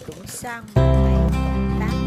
cũng sang một ngày công tác.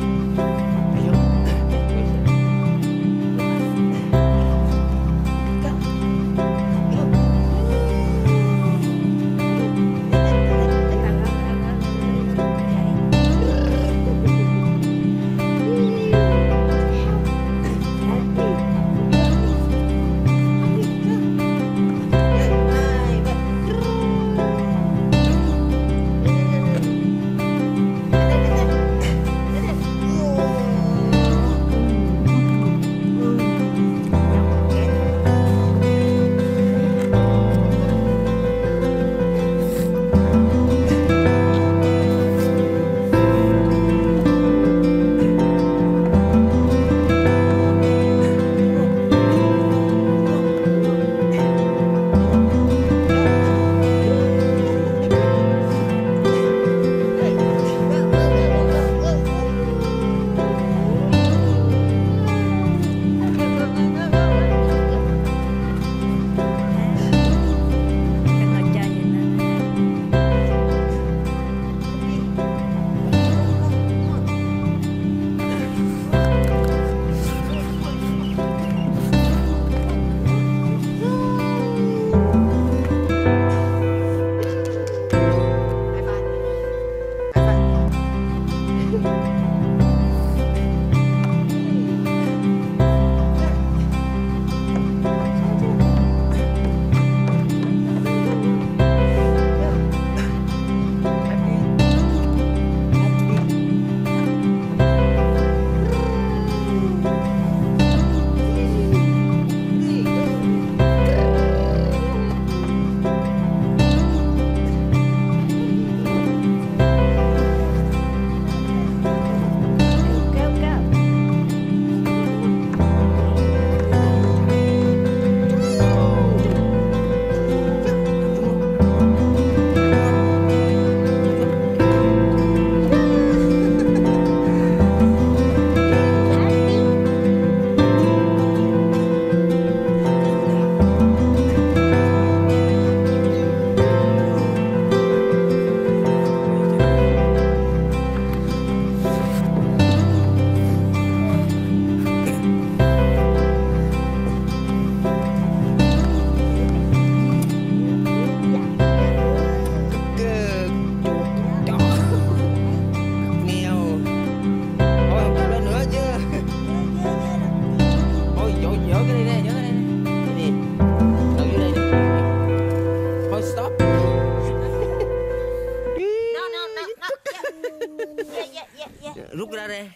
Rút ra đây.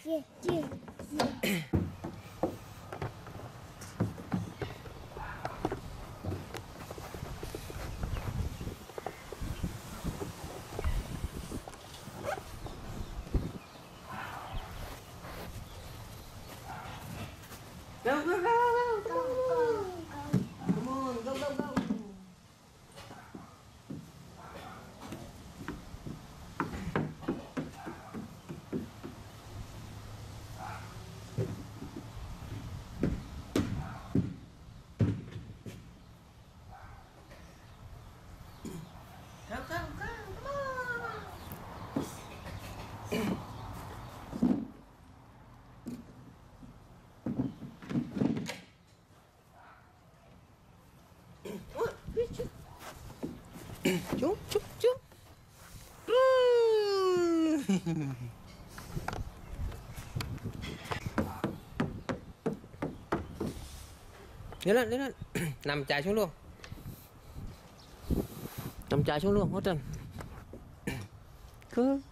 Go, go, go, go, go, go. Come on, go, go, go. Go, go, go, come on. Chút chút chút. Lên lên. Nằm chài xuống luôn. Nằm chài xuống luôn, hốt trần. Good.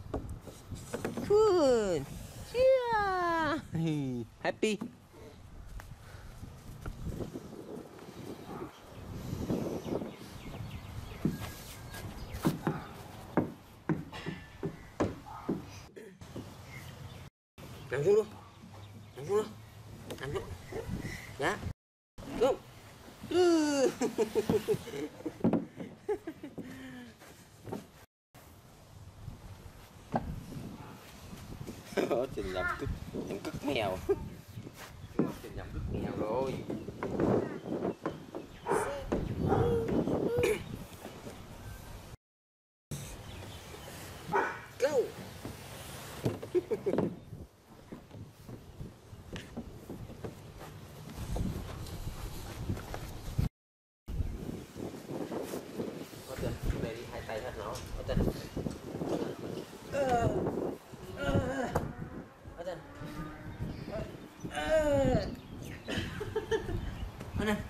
Good. Yeah. Happy. Nằm xuống luôn. Nằm xuống luôn. Nằm xuống. Dạ. Xuống. Trình nhầm cất mèo. Trình nhầm cất mèo rồi. Go. Thôi nè.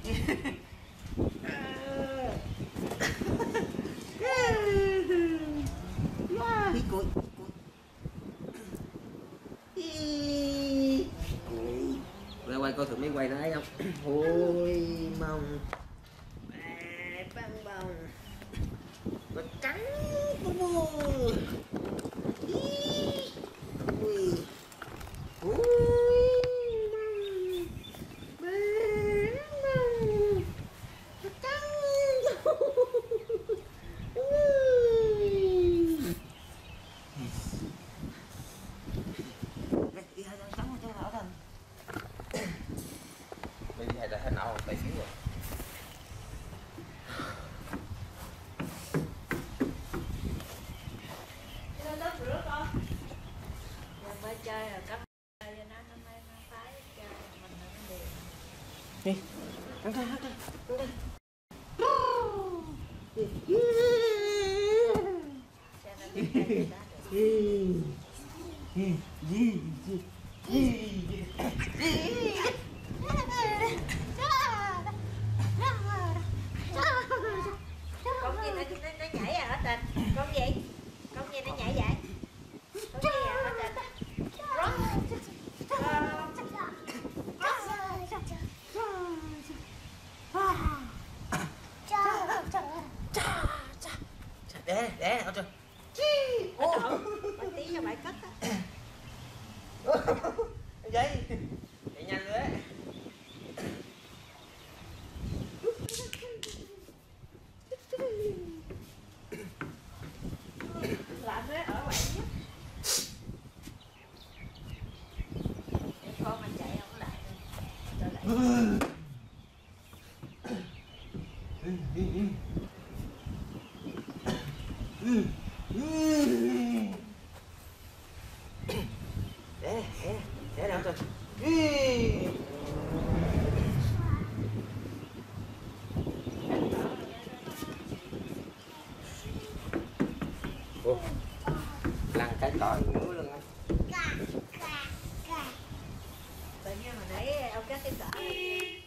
Đi cùi. Ra quay coi thử mấy quay nó ấy không. Ôi mong băng bông nó trắng bu. Ui bây giờ là thế nào tay xíu rồi. mới chơi rồi cấp chơi cho nó mới phái chơi mình nó đều. Đi ăn coi ăn coi ăn coi. Cho nó biết chơi đó con gì nó nhảy à hết tình con gì nó nhảy vậy con gì à hết tình để ở trời. ô bánh tí cho bạn cất á. Vậy chạy nhanh nữa đấy. Làm thế ở bạn nhất con mình chạy không lại cho lại để nào trời. Ủa, lăn cái cỏ ngứa luôn á. tự nhiên mà nãy ông cắt cái cỡ